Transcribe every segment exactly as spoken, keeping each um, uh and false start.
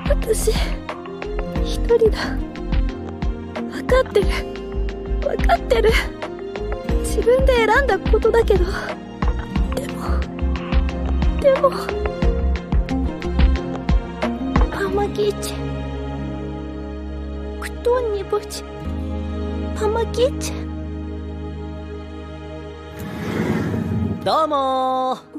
私一人だ。分かってる分かってる。自分で選んだことだけど、でもでもпомогите, кто-нибудь помогите。 どうもー。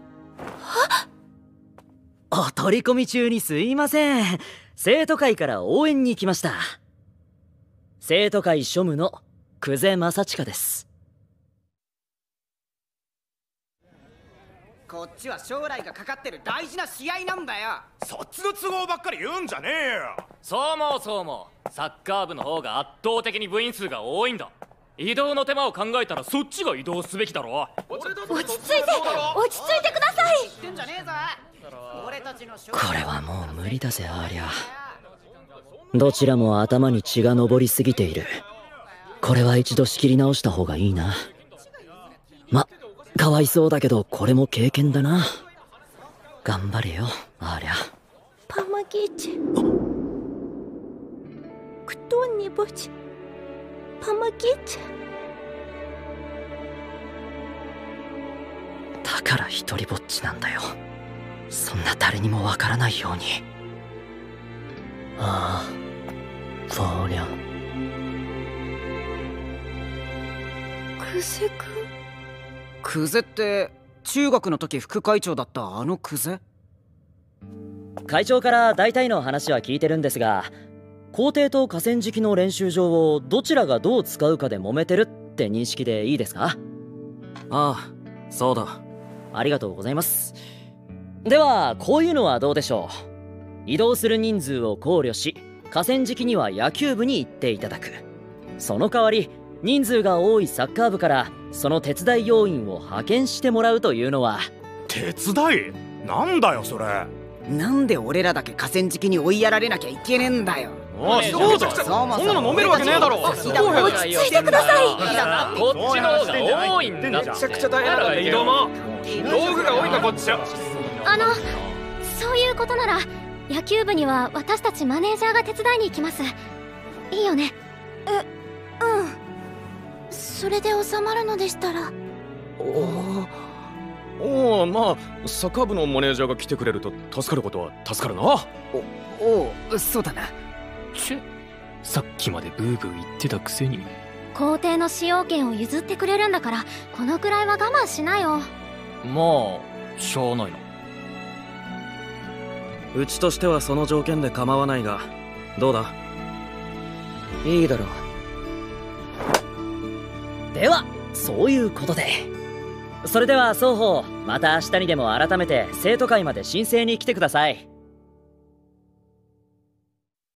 お取り込み中にすいません。生徒会から応援に来ました。生徒会庶務の久世正親です。 こっちは将来がかかってる大事な試合なんだよ。 そっちの都合ばっかり言うんじゃねえよ。 そうもそうも、サッカー部の方が圧倒的に部員数が多いんだ。移動の手間を考えたらそっちが移動すべきだろ。 落ち着いて落ち着いてください。 言ってんじゃねえぞ。俺たちの将来これはもう無理だぜありゃ。どちらも頭に血が上りすぎている。これは一度仕切り直した方がいいな。ま、かわいそうだけどこれも経験だな。頑張れよありゃ。 помогите, кто-нибудь помогите。 だから一人ぼっちなんだよ。そんな誰にもわからないように。ああ、そりゃ。 久世君。 久世って中学の時副会長だったあの久世？ 会長から大体の話は聞いてるんですが、校庭と河川敷の練習場をどちらがどう使うかで揉めてるって認識でいいですか？ ああ、そうだ。 ありがとうございます。ではこういうのはどうでしょう。移動する人数を考慮し、河川敷には野球部に行っていただく。その代わり人数が多いサッカー部からその手伝い要員を派遣してもらうというのは。 手伝い？なんだよそれ。 なんで俺らだけ河川敷に追いやられなきゃいけねえんだよ。 ああ、そうだ。そんなの飲めるわけねえだろ。 落ち着いてください。 こっちの方が多いんだって。 めちゃくちゃ大変だって移動も道具が多いんだこっちは。 あのそういうことなら野球部には私たちマネージャーが手伝いに行きます。いいよね？え、うん。それで収まるのでしたら。 おおお、まあサッカー部のマネージャーが来てくれると助かることは助かるな。おおお、そうだな。 チェ、さっきまでブーブー言ってたくせに。 校庭の使用権を譲ってくれるんだから、このくらいは我慢しなよ。 まあしょうないな。 うちとしてはその条件で構わないが、どうだ？ いいだろう。ではそういうことで、それでは双方また明日にでも改めて生徒会まで申請に来てください。